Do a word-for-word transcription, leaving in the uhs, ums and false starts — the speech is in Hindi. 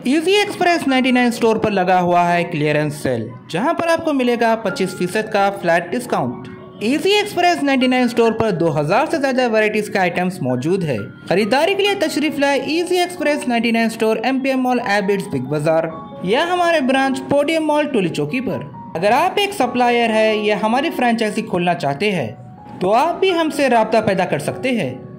इजी एक्सप्रेस निन्यानवे स्टोर पर लगा हुआ है क्लियरेंस सेल, जहां पर आपको मिलेगा पच्चीस फीसद का फ्लैट डिस्काउंट। इजी एक्सप्रेस निन्यानवे स्टोर पर दो हज़ार से ज्यादा वैरायटीज के आइटम्स मौजूद है। खरीदारी के लिए तशरीफ लाए इजी एक्सप्रेस निन्यानवे स्टोर, एमपीएम मॉल, एबिट्स, बिग बाजार या हमारे ब्रांच पोडियम मॉल, टोली चौकी पर। अगर आप एक सप्लायर है या हमारी फ्रेंचाइजी खोलना चाहते हैं तो आप भी हमसे राब्ता पैदा कर सकते हैं।